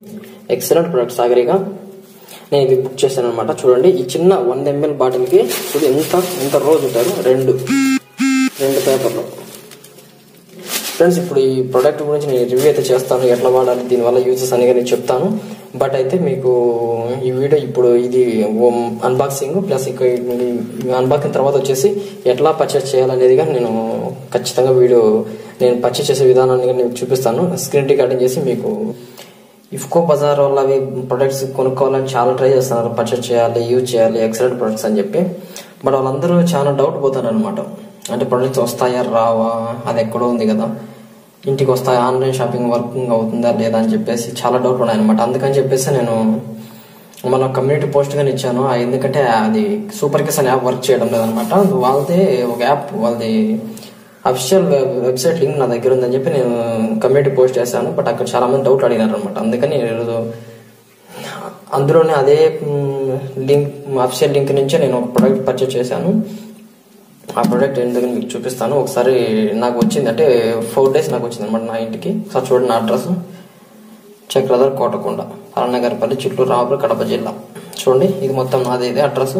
Excellent product Sagarika. నేను ఇది book చేశాను అనమాట. చూడండి, ఈ చిన్న 100 ml బాటిల్కి చూడు ఎంత రోజు ఉంటారు. రెండు పేపర్లు. ఫ్రెండ్స్, ఇప్పుడు ఈ ప్రోడక్ట్ గురించి నేను రివ్యూ అయితే చేస్తాను, ఎట్లా వాడాలి, దీనివల్ల యూజెస్ అని నేను చెప్తాను. బట్ అయితే మీకు ఈ వీడియో ఇప్పుడు ఇది అన్బాక్సింగ్ ప్లస్ ఇక అన్బాక్సింగ్ తర్వాత వచ్చేసి ఎట్లా పర్చేస్ చేయాలనేది నేను ఖచ్చితంగా నేను పర్చేస్ చేసే విధానాన్ని నేను చూపిస్తాను. స్క్రీన్ రికార్డింగ్ చేసి మీకు ఇఫ్కో బజార్ వల్ల అవి ప్రొడక్ట్స్ కొనుక్కోవాలని చాలా ట్రై చేస్తున్నారు, పర్చేస్ చేయాలి, యూజ్ చేయాలి, ఎక్సలెంట్ ప్రొడక్ట్స్ అని చెప్పి. బట్ వాళ్ళందరూ చాలా డౌట్ పోతారు అనమాట. అంటే ప్రొడక్ట్స్ వస్తాయా రావా, అది ఎక్కడో ఉంది కదా, ఇంటికి వస్తాయా, ఆన్లైన్ షాపింగ్ వర్కింగ్ అవుతుందా లేదా అని చెప్పేసి చాలా డౌట్ ఉన్నాయన్నమాట. అందుకని చెప్పేసి నేను మన కమ్యూనిటీ పోస్ట్గానే ఇచ్చాను. ఎందుకంటే అది సూపర్ కిస్ అనే యాప్ వర్క్ చేయడం లేదనమాట. వాళ్ళదే ఒక యాప్, వాళ్ళది అఫీషియల్ వెబ్సైట్ లింక్ నా దగ్గర ఉందని చెప్పి నేను కమ్యూనిటీ పోస్ట్ చేశాను. బట్ అక్కడ చాలా మంది డౌట్ అడిగారు అనమాట. అందుకని ఈరోజు అందులోనే అదే లింక్, అఫీషియల్ లింక్ నుంచే నేను ఒక ప్రోడక్ట్ పర్చేస్ చేశాను. ఆ ప్రోడక్ట్ ఎందుకని మీకు చూపిస్తాను. ఒకసారి నాకు వచ్చింది, అంటే 4 days నాకు వచ్చింది అనమాట నా ఇంటికి. ఒకసారి చూడండి, నా అడ్రస్ చక్రధర్ కోటకొండ, పలనగర్పల్లి, చిత్తూరు, రామపురం, కడప జిల్లా. చూడండి, ఇది మొత్తం నాదే, ఇదే అడ్రస్.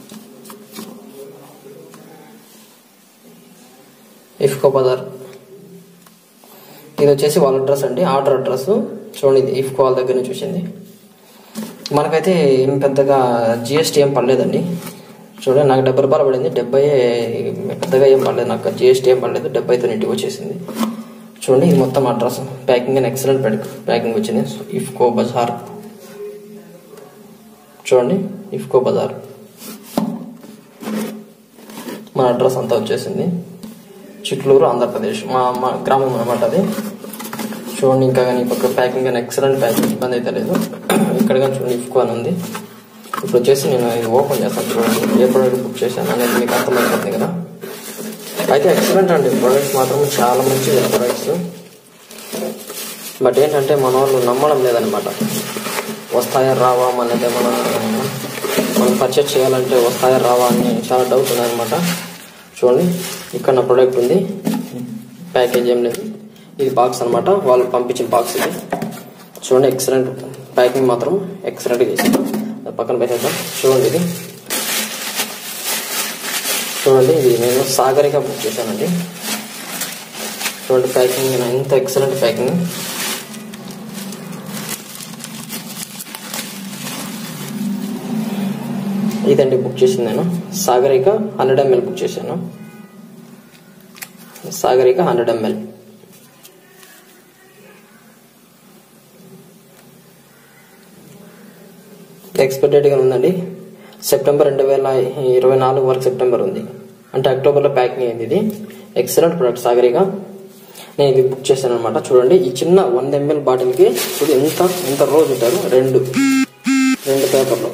ఇఫ్కో బజార్, ఇది వచ్చేసి వాళ్ళ అడ్రస్ అండి, ఆర్డర్ అడ్రస్. చూడండి, ఇది ఇఫ్కో వాళ్ళ దగ్గర నుంచి వచ్చింది. మనకైతే ఏం పెద్దగా జిఎస్టీ ఏం పడలేదండి. చూడండి, నాకు 70 రూపాయలు పడింది. 70 పెద్దగా ఏం పడలేదు, నాకు జిఎస్టీ ఏం పడలేదు. 70తో ఇంటికి వచ్చేసింది. చూడండి, ఇది మొత్తం అడ్రస్. ప్యాకింగ్ అని ఎక్సలెంట్ ప్యాకింగ్ వచ్చింది. ఇఫ్కో బజార్, చూడండి, ఇఫ్కో బజార్ మన అడ్రస్ అంతా వచ్చేసింది. చిత్తూరు, ఆంధ్రప్రదేశ్, మా గ్రామం అనమాట అది. చూడండి, ఇంకా కానీ పక్క ప్యాకింగ్ కానీ ఎక్సలెంట్ ప్యాకింగ్, ఇబ్బంది అయితే లేదు. ఇక్కడ కానీ చూడండి, ఇఫ్కో అని ఉంది. ఇప్పుడు వచ్చేసి నేను ఇది ఓపెన్ చేస్తాను. చూడండి, ఏ ప్రోడక్ట్ బుక్ చేశాను అనేది మీకు అర్థమైపోతుంది కదా. అయితే ఎక్సలెంట్ అండి, ప్రోడక్ట్స్ మాత్రం చాలా మంచిది ప్రోడక్ట్స్. బట్ ఏంటంటే మన వాళ్ళు నమ్మడం లేదనమాట. వస్తాయా రావా, మనం పర్చేస్ చేయాలంటే వస్తాయా రావా అని చాలా డౌట్ ఉన్నాయన్నమాట. చూడండి, ఇక్కడ నా ప్రోడక్ట్ ఉంది, ప్యాకేజ్ ఏం లేదు. ఇది బాక్స్ అనమాట, వాళ్ళు పంపించిన బాక్స్ ఇది. చూడండి, ఎక్సలెంట్ ప్యాకింగ్ మాత్రం ఎక్సలెంట్గా చేశాను. పక్కన పెట్టేద్దాం. చూడండి, ఇది నేను సాగరిక బుక్ చేశానండి. చూడండి, ప్యాకింగ్ ఎంత ఎక్సలెంట్ ప్యాకింగ్. ఇదండి బుక్ చేసింది నేను. సాగరిక 100 ml బుక్ చేశాను. సాగరిక 100 ml. ఎక్స్పైరీ డేట్ గా ఉందండి, సెప్టెంబర్ 2024 వరకు సెప్టెంబర్ ఉంది. అంటే అక్టోబర్లో ప్యాకింగ్ అయింది. ఇది ఎక్సలెంట్ ప్రొడక్ట్ సాగరిక. నేను ఇది బుక్ చేశాను అనమాట. చూడండి, ఈ చిన్న 100 ml బాటిల్కి చూడు ఎంత రోజు ఉంటారు. రెండు పేపర్లు.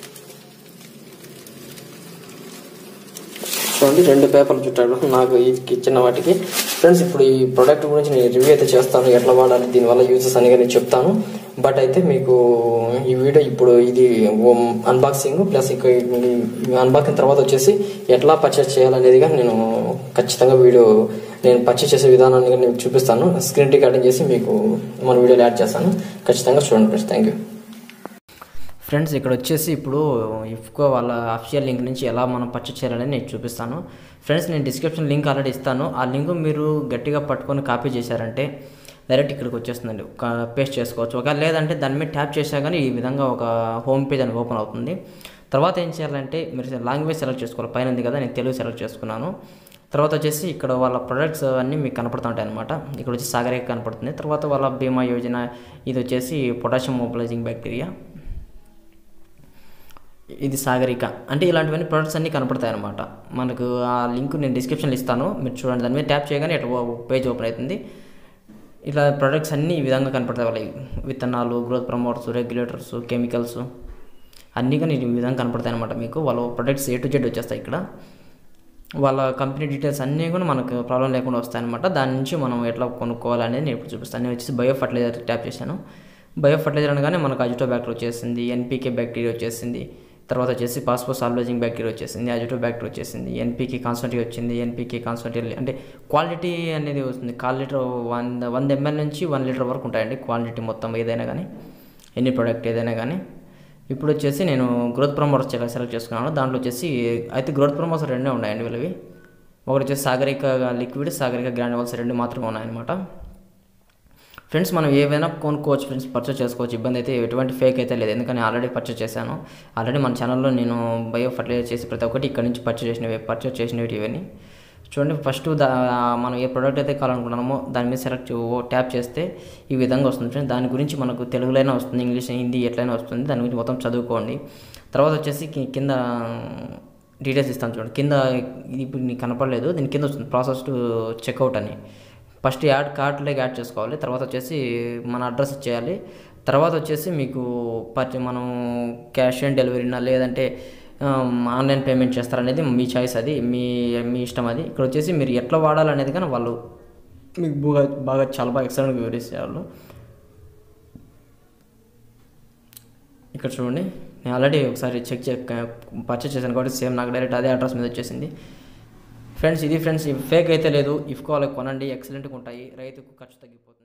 చూడండి, 2 పేపర్లు చుట్టాడు నాకు ఇచ్చిన వాటికి. ఫ్రెండ్స్, ఇప్పుడు ఈ ప్రోడక్ట్ గురించి నేను రివ్యూ అయితే చేస్తాను, ఎట్లా వాడాలి, దీనివల్ల యూజెస్ అని నేను చెప్తాను. బట్ అయితే మీకు ఈ వీడియో ఇప్పుడు ఇది అన్బాక్సింగ్ ప్లస్ ఇక అన్బాక్సింగ్ తర్వాత వచ్చేసి ఎట్లా పర్చేస్ చేయాలనేది నేను ఖచ్చితంగా నేను పర్చేస్ చేసే విధానాన్ని నేను చూపిస్తాను. స్క్రీన్ రికార్డింగ్ చేసి మీకు మన వీడియోలో యాడ్ చేస్తాను. ఖచ్చితంగా చూడండి ఫ్రెండ్స్. Thank you. ఫ్రెండ్స్, ఇక్కడ వచ్చేసి ఇప్పుడు ఇఫ్కో వాళ్ళ అఫీషియల్ లింక్ నుంచి ఎలా మనం పర్చేస్ చేయాలని నేను చూపిస్తాను. ఫ్రెండ్స్, నేను డిస్క్రిప్షన్ లింక్ ఆల్రెడీ ఇస్తాను. ఆ లింక్ మీరు గట్టిగా పట్టుకొని కాపీ చేశారంటే డైరెక్ట్ ఇక్కడికి వచ్చేస్తుందండి, పేస్ట్ చేసుకోవచ్చు. ఒకవేళ లేదంటే దాని మీద ట్యాప్ చేసినా కానీ ఈ విధంగా ఒక హోమ్ పేజ్ అని ఓపెన్ అవుతుంది. తర్వాత ఏం చేయాలంటే మీరు లాంగ్వేజ్ సెలెక్ట్ చేసుకోవాలి. పైన ఉంది కదా, నేను తెలుగు సెలెక్ట్ చేసుకున్నాను. తర్వాత వచ్చేసి ఇక్కడ వాళ్ళ ప్రొడక్ట్స్ అన్నీ మీకు కనపడుతుంటాయి అనమాట. ఇక్కడ వచ్చి సాగరిక కనపడుతుంది. తర్వాత వాళ్ళ బీమా యోజన, ఇది వచ్చేసి పొటాషియం మొబిలైజింగ్ బ్యాక్టీరియా, ఇది సాగరిక. అంటే ఇలాంటివన్నీ ప్రొడక్ట్స్ అన్నీ కనపడతాయి అనమాట. మనకు ఆ లింక్ నేను డిస్క్రిప్షన్లో ఇస్తాను, మీరు చూడండి. దాని మీద ట్యాప్ చేయగానే ఇట్లా పేజ్ ఓపెన్ అవుతుంది. ఇలా ప్రొడక్ట్స్ అన్నీ ఈ విధంగా కనపడతాయి. వాళ్ళ విత్తనాలు, గ్రోత్ ప్రమోటర్స్, రెగ్యులేటర్స్, కెమికల్స్ అన్నీ కానీ ఈ విధంగా కనపడతాయి అనమాట. మీకు వాళ్ళ ప్రొడక్ట్స్ A to Z వచ్చేస్తాయి. ఇక్కడ వాళ్ళ కంపెనీ డీటెయిల్స్ అన్నీ కూడా మనకు ప్రాబ్లం లేకుండా వస్తాయన్నమాట. దాని నుంచి మనం ఎట్లా కొనుక్కోవాలనేది నేను ఇప్పుడు చూపిస్తాను. నేను వచ్చేసి బయో ఫర్టిలైజర్ ట్యాప్ చేశాను. బయో ఫర్టిలైజర్ అనగానే మనకు అజిటోబ్యాక్టర్ వచ్చేసింది, NPK బ్యాక్టీరియా వచ్చేసింది, తర్వాత వచ్చేసి పాస్పోసాల్వేజింగ్ బ్యాక్టీరియా వచ్చేసింది, అజిటోబ్యాక్టర్ వచ్చేసింది, NPK కాన్సంట్రేట్ వచ్చింది. NPK కాన్సంట్రేట్ అంటే క్వాలిటీ అనేది వస్తుంది. 1 లీటర్ 100 ml నుంచి 1 లీటర్ వరకు ఉంటాయండి క్వాలిటీ మొత్తం ఏదైనా కానీ. ఎనీ ప్రోడక్ట్ ఏదైనా కానీ. ఇప్పుడు వచ్చేసి నేను గ్రోత్ ప్రమోటర్స్ సెలెక్ట్ చేసుకున్నాను. దాంట్లో వచ్చేసి అయితే గ్రోత్ ప్రమోటర్స్ రెండే ఉన్నాయండి వీళ్ళవి. ఒకటి వచ్చేసి సాగరిక లిక్విడ్, సాగరిక గ్రాన్యువల్స్ రెండు మాత్రమే ఉన్నాయన్నమాట. ఫ్రెండ్స్ మనం ఏవైనా కొనుక్కోవచ్చు ఫ్రెండ్స్, పర్చేస్ చేసుకోవచ్చు, ఇబ్బంది అయితే ఎటువంటి ఫేక్ అయితే లేదు. ఎందుకని ఆల్రెడీ పర్చేస్ చేశాను. ఆల్రెడీ మన ఛానల్లో నేను బయో ఫర్టిలైజర్ చేసి ప్రతి ఒక్కటి ఇక్కడ నుంచి పర్చేస్ చేసినవి ఇవన్నీ. చూడండి, ఫస్ట్ మనం ఏ ప్రోడక్ట్ అయితే కావాలనుకున్నామో దాని మీద ట్యాప్ చేస్తే ఈ విధంగా వస్తుంది ఫ్రెండ్స్. దాని గురించి మనకు తెలుగులోనే వస్తుంది, ఇంగ్లీష్, హిందీ ఎట్లయినా వస్తుంది. దాని గురించి మొత్తం చదువుకోండి. తర్వాత వచ్చేసి కింద డీటెయిల్స్ ఇస్తాను చూడండి. కింద ఇప్పుడు నీకు కనపడలేదు, దీని కింద వస్తుంది ప్రాసెస్ టు చెక్అవుట్ అని. ఫస్ట్ కార్ట్లోకి యాడ్ చేసుకోవాలి. తర్వాత వచ్చేసి మన అడ్రస్ ఇచ్చేయాలి. తర్వాత వచ్చేసి మీకు మనం క్యాష్ ఆన్ డెలివరీనా లేదంటే ఆన్లైన్ పేమెంట్ చేస్తారనేది మీ చాయిస్, అది మీ ఇష్టం. అది ఇక్కడ వచ్చేసి మీరు ఎట్లా వాడాలనేది కానీ వాళ్ళు మీకు బాగా చాలా బాగా ఎక్సలెంట్గా వివరిస్తారు. ఇక్కడ చూడండి, నేను ఆల్రెడీ ఒకసారి పర్చేస్ చేశాను కాబట్టి సేమ్ నాకు డైరెక్ట్ అదే అడ్రస్ మీద వచ్చేసింది. ఫ్రెండ్స్ ఇది ఫ్రెండ్స్, ఫేక్ అయితే లేదు. ఇఫ్కో వాళ్ళకి కొనండి, ఎక్సలెంట్గా ఉంటాయి, రైతుకు ఖర్చు తగ్గిపోతుంది.